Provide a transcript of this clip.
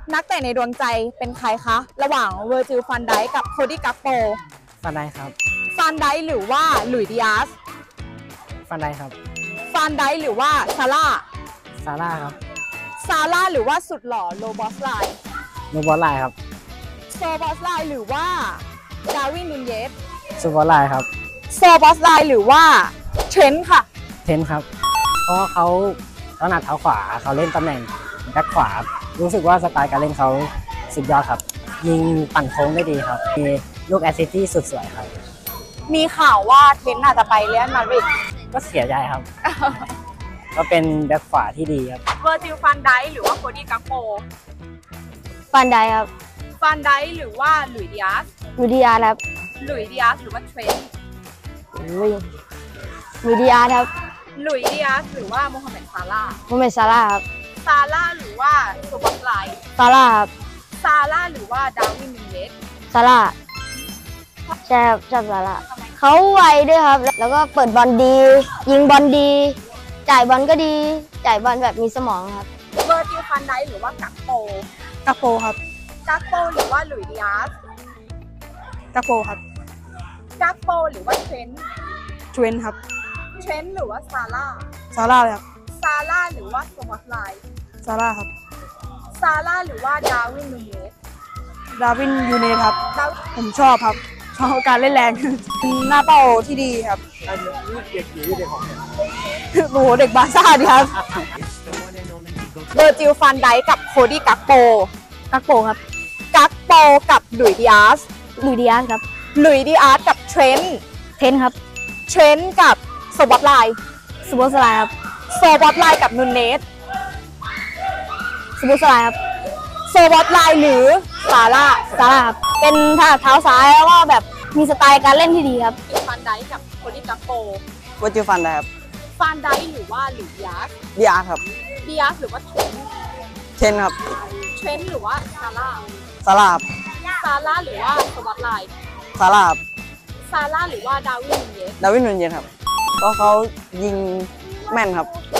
นักเตะในดวงใจเป็นใครคะ ระหว่างเวอร์จิล ฟันไดค์กับโคดี้ กักโปฟันได้ครับฟันไดค์หรือว่าหลุยส์ ดิอาสฟันได้ครับฟันไดค์หรือว่าซาร่าซาร่าครับซาร่าหรือว่าสุดหล่อโลบอสไลน์นูบอลไลน์ครับโซบอสไลน์หรือว่าดาร์วิน นูนเยสซูบอลไลน์ครับโซบอสไลน์หรือว่าเทรนต์ค่ะเทนครับเพราะเขาถนัดเท้าขวาเขาเล่นตำแหน่งแบ็คขวารู้สึกว่าสไตล์การเล่นเขาสุดยอดครับยิงปั่นโค้งได้ดีครับมีลูกแอสซิสต์ที่สุดสวยครับมีข่าวว่าเทรนต์อาจจะไปเรอัลมาดริดก็เสียใจครับ ก็เป็นแบ็คขวาที่ดีครับเวอร์จิล ฟันไดค์หรือว่าโคดี้ กักโปฟันไดครับฟันไดค์หรือว่าหลุยส์ ดิอาสมีดีอาร์ครับหลุยส์ ดิอาสหรือว่าเทรนต์มีดีอาร์ครับหลุยส์ ดิอาสหรือว่าโมฮัมเหม็ด ซาร่าโมเมดซาร่าครับซาร่าหรือว่าโซบอสไลน์ซาร่าครับซาร่าหรือว่าดาร์วิน นูนเยสซาร่าใช่ครับชอบซาร่าเขาไวด้วยครับแล้วก็เปิดบอลดียิงบอลดีจ่ายบอลก็ดีจ่ายบอลแบบมีสมองครับเวอร์จิล ฟันไดค์หรือว่ากักโปครับกักโปหรือว่าหลุยส์ ดิอาสกักโปครับกักโปหรือว่าเทรนต์ครับเทรนต์หรือว่าซาร่าเลยครับซาร่าหรือว่าโซบอสไลน์ซาร่าครับซาร่าหรือว่าดาร์วิน นูนเยสดาร์วิน ยูเนสครับผมชอบครับชอบการเล่นแรงหน้าเป้าที่ดีครับเด็กหรือเด็กของโอ้โหเด็กบาซ่าดีครับเวอร์จิล ฟันไดค์กับโคดี้ กักโปครับกักโปกับหลุยส์ ดิอาสหลุยส์ ดิอาสครับหลุยส์ ดิอาสกับเทรนต์ครับเทรนต์กับโซบอสไลน์ซูเปอร์สไลด์ครับโซบอสไลน์กับนูนเนสซูเปอร์สไลด์ครับโซบอสไลน์หรือซาร่าครับเป็นถนัดเท้าซ้ายแล้วก็แบบมีสไตล์การเล่นที่ดีครับฟันไดค์กับโคดี้ กักโปวัจิฟันได้ครับฟันไดค์หรือว่าหลุยส์ ดิอาสครับดิอาสหรือว่าเทรนต์ครับเทรนต์หรือว่าซาร่าซาร่าหรือว่าโซบอสไลน์ซาร่าซาร่าหรือว่าดาร์วิน นูนเยสครับเพราะเขายิงแม่นครับ